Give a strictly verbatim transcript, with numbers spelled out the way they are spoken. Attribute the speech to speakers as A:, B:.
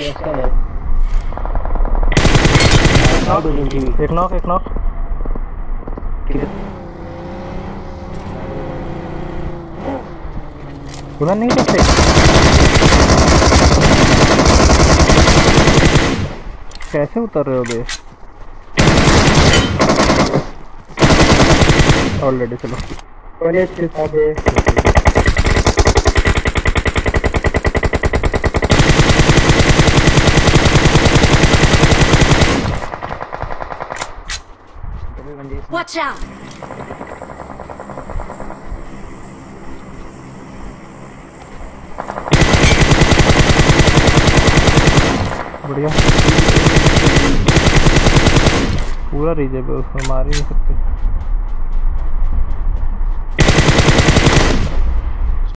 A: एक नॉक एक नॉक उधर नहीं सकते। कैसे उतर रहे हो बे? ऑलरेडी चलो
B: कॉलेज के साथ है।
C: Watch out!
A: बढ़िया पूरा रीजन है, उसमें मार ही नहीं सकते।